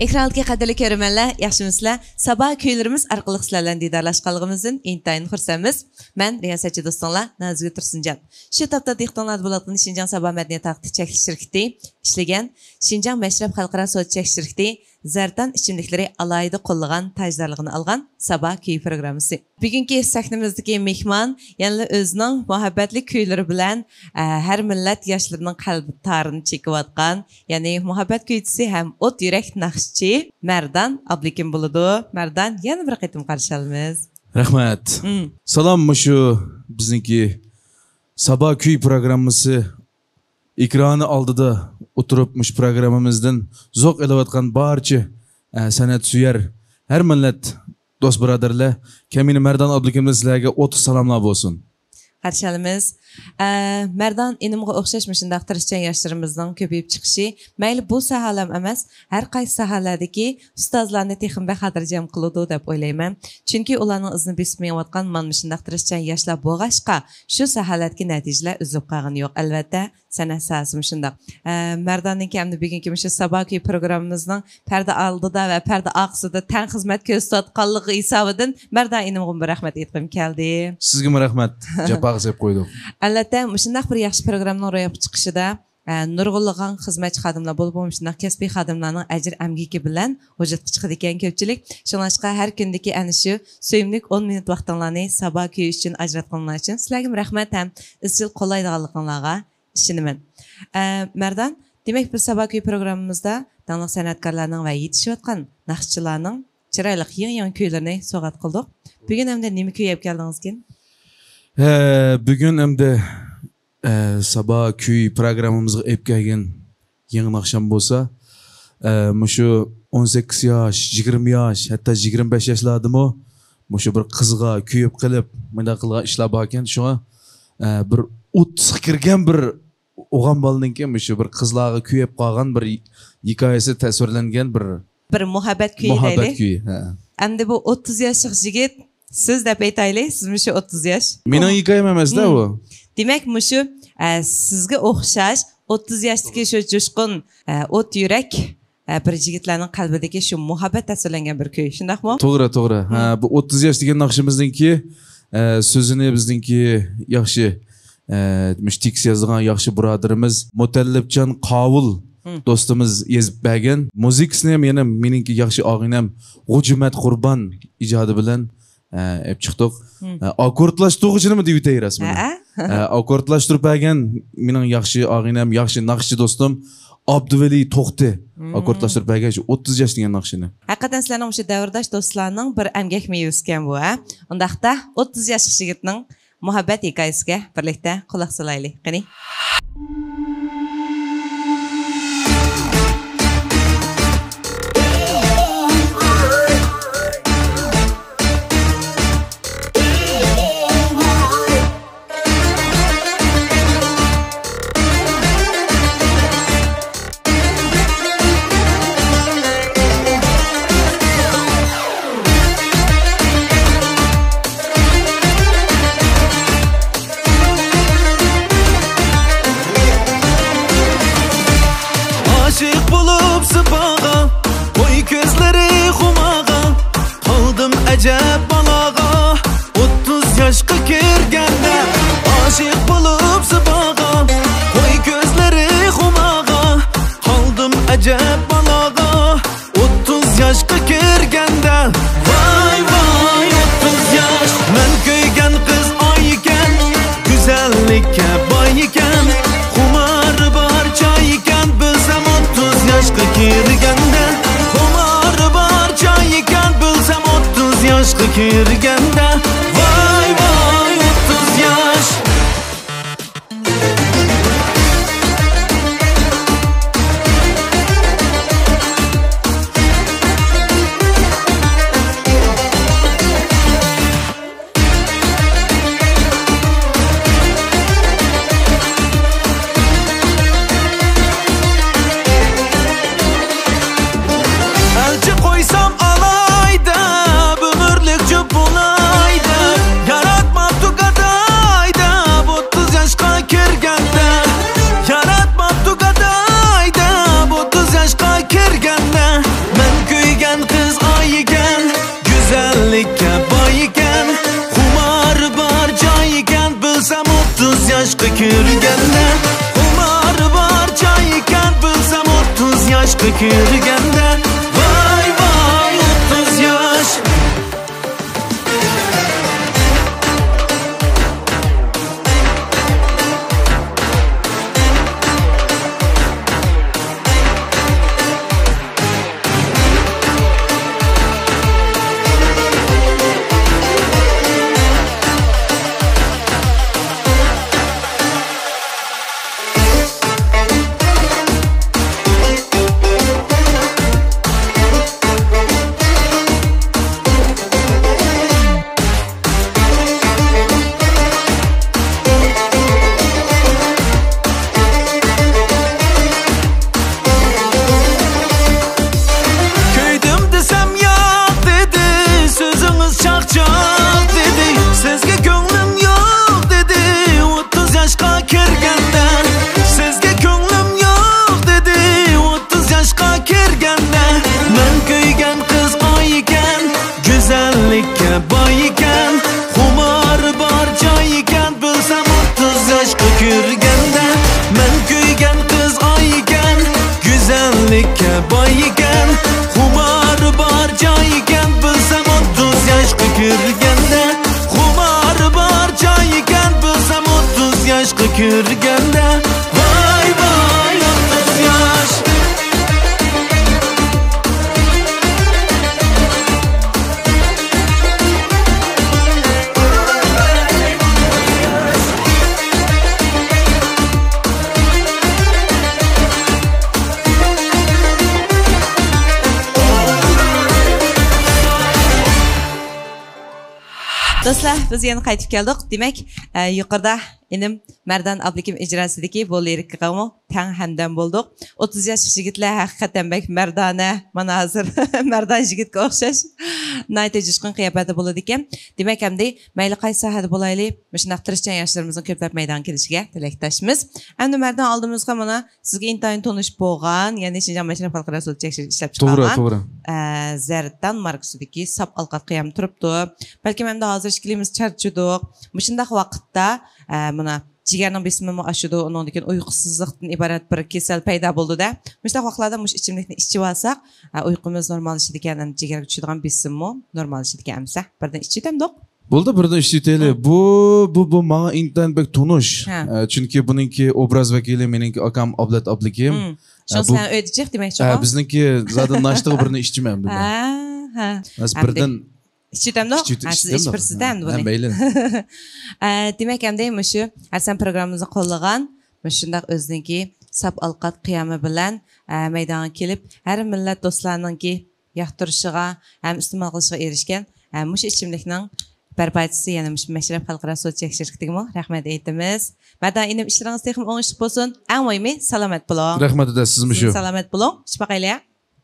Ekrandagi qadrli ko'rmanlar, yaxshimisizlar? Sabah kuylarimiz orqali sizlardan diydorlashganligimizdan intayin xursandmiz. Men riyosatchi do'stinglar Nazgul Tursunjon. Shu topda dehqonlar bo'lgan Şinjan Sabah madaniyat taqdi cheklanish shirkati ishlagan Şinjan Mashrab xalqaro so'z cheklanish shirkati Zartan ichimliklari alayida qo'llagan tajdorligini olgan Sabah kuy programmasi. Bugungi sahnamizdagi mehmon yana o'zining muhabbatli kuylari bilan har millat yoshlarining qalbi tarini chekayotgan, ya'ni muhabbat kuychisi ham o't yurak naqshchi Mardan Abdukim bo'ladi. Mardan yana bir qatim qarshi olamiz. Rahmat. Salom mushu bizniki Sabah kuy programmasi ekrani oldida o'tiribmish programmamizdan zo'q elayotgan barcha san'at suyar har millat do'st birodarlar, kamini Mardan Abdukimdan sizlarga o'tib salomlar bo'lsin. Qarshi olamiz. Mardan inimga o'xshash shundaq tirishchan yoshlarimizning ko'payib chiqishi, mayli bu sohalar emas, har qaysi sohalardagi ustozlarni texnik xotirjam qiladi deb o'ylayman. Chunki ularning izini besmayotgan mana shundaq tirishchan yoshlar bo'lg'ashqa shu sohalardagi natijalar uzib qolgani yo'q. Albatta, san'at sohasi shundaq. Mardanning kamni bugungi shu Sabah kuy programmamizning parda oldida va parda oqsida tan xizmat ko'rsatganligi hisobidan Mardan inimga bir rahmat aytib keldi. Sizga rahmat. Javob deb qo'ydik. Albatta, shunday bir yaxshi programmaning ro'yobga chiqishida nurg'unlagan xizmatchi xodimlar bo'lib, shunday kasbiy xodimlarning ajr amgiki bilan vujudga chiqadi ekan ko'pchilik. Shuningdek, har kundagi ana shu sevimli 10 minut vaqtingizni Sabah kuyi uchun ajratganlar uchun sizlarga rahmat ham izchil qo'llaydiganligingizga ishonaman. Mardan, demak biz Sabah kuyi programmamizda davlat san'atkorlarning va yetishayotgan naqshchilarning chiroyli yangi kuylarini so'g'at qildik. Bugun hamda nima kuy olib keldingiz ekan? Bugün hem de Sabah kuy programmamızga ep kelgan yangi naqsham bo'lsa, mushu 18 yosh, 20 yosh, hatta 25 yoshlardimi, mushu bir qizga kuyib qilib, bunday qilgan ishlar bor ekan. Shunga bir o'tga kirgan bir o'g'an bolaninki mushu bir qizlarga kuyib qolgan bir hikoyasi tasvirlangan bir muhabbat kuyi. Muhabbat kuyi. Endi bu 30 yoshlik yigit siz deb aytaylik, siz mushu 30 yosh. Mening hikoyam emasda u. Demak, mushu sizga o'xshash 30 yoshdagi shu jo'shqin o't yurak bir yigitlarning qalbidagi shu muhabbat tasvirlangan bir kuy, shundaqmi? To'g'ri, to'g'ri. Bu 30 yosh degan naqshimizningki so'zini bizningki yaxshi teksht yozgan yaxshi birodarimiz Mutallibjon Qovul do'stimiz yezib bergan. Muzikasini ham yana meningki yaxshi og'inam G'ujumat Qurbon ijodi bilan hep çıktık. Akkordlaştırıcını mı deyip rasmini? Akkordlaştırıp bergen mening yaxshi og'inam, yaxshi naqshchi do'stim Abduvali To'xti akkordlaştırıp bergen 30 yosh degan naqshini. Haqiqatan sizlarning o'sha davrdosh do'stlarning bir emgak mevasi ekan bu, ha? Undaqda 30 yoshli yigitning muhabbat hikoyasiga birlikda quloq solaylik. Qani. Acep balağa 30 yaşqa kirganda aşık bulup sıbağa koy gözleri xumağa qaldım acep balağa 30 yaşqa kirganda vay vay 30 yaş men köygen kız ay iken güzellikka boy iken xumarı bar çay iken bilsem 30 yaşqa kirganda xumarı bar çay iken bilsem yaşqa kirganda vay vay 30 yaş Elçi koysam alayda bömürlük cüp bular yaşqı kirganda Vay vay 30 yaş Bayıken, xumar bar cayıken Bilsem 30 yaşqa kirganda Men kuygan qiz oygan Güzellikka boyigan Xumar bar joyigan Bilsem 30 yaşqa kirganda Xumar bar joyigan Bilsem 30 yaşqa kirganda Vay vay 30 yaş Dostlar, biz yana qaytib keldik. Demak, yuqorida inim Mardan Ablikim ijrosidagi bu lirikaga tang hamdam bo'ldik. 30 yoshli yigitlar haqiqatan bek mardona, mana hozir mardan yigitga o'xshash nayta jushqin qiyofada bo'ladi ekan. Demak, hamda mayli qaysi sohada bo'laylik, shunday tirishchan yoshlarimizning ko'plab maydonga kelishiga tilakdoshmiz. Endi Mardan oldimizga mana sizga intayin tonish bo'lgan, ya'ni Shinjon Mashinam xalqaro sud tekshirish ishlab chiqargan. To'g'ri. Zardan markasidagi sap alqat qiyam turibdi. Balki menda hozir ishkilimiz charchadik. Shunday vaqtda mana jigarning besimi ashudi, undan keyin uyqusizlikdan iborat bir kasal paydo bo'ldi-da. Shunday vaqtlarda mush ichimlikni ichib olsak, uyqumiz normallashadi ekan, jigarga tushadigan besimmi normallashadi ekan amsa. Birdan ichidamdiq. Bo'ldi, birdan ishlaytaylik. Bu menga intayin bek tonish. Chunki buningki obraz vakili meningki akam Ablat Ablikim. Shundan o'tijik demakchi. Bizningki zadan nashtig'i birini ishchiman bular. Ha. Biz birdan İçidemdi. Siz içbirsizden bunu. Mayli. Demek hem de şu Hasan programımızı qo'llagan, shunday o'ziniki sap alqat qiyami bilan maydonga kelib, har millat do'stlarninki yoqtirishiga, ham iste'mol qilishiga erishgan mush ichimlikning barpochisi, ya'ni mush Mashrab xalqaro sud tekshirishdigimi? Rahmat aytamiz. Madan inim ishlaringiz texnik o'ngishli bo'lsin. Eng muhimi salomat bo'ling. Rahmat eda sizmi shu. Salomat bo'ling. Shpaqaylar.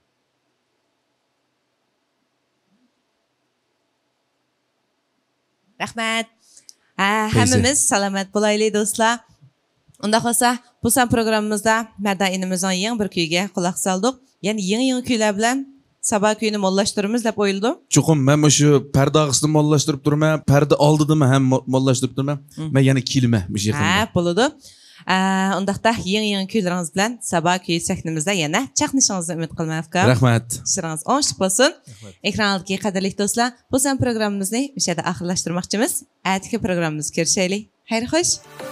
Rahmat. Hammamiz salomat bo'laylik do'stlar. Unda qolsa, bu san programmamizda Mardan inimizning yangi bir kuyiga quloq soldik. Ya'ni yangi kuylar bilan sabah kuyini mollashtiramiz deb o'yladim. Chuqum men shu parda og'isini mollashtirib turman, parda oldidimi ham mollashtirib turman. Men yana kelma mush yaqinda. Ha, bo'ladi. Undaqda yangi kuylaringiz bilan sabah kuyi sahnamizda yana chaqnishingizni umid qilmayapman. Rahmat. Ishlaringiz o'ngishli bo'lsin. Ekrandagi qadrli do'stlar, bu san programmamizni o'sha yerda oxirlashtirmoqchimiz. Atigi programmamizga kirishaylik. Xayr xo'sh.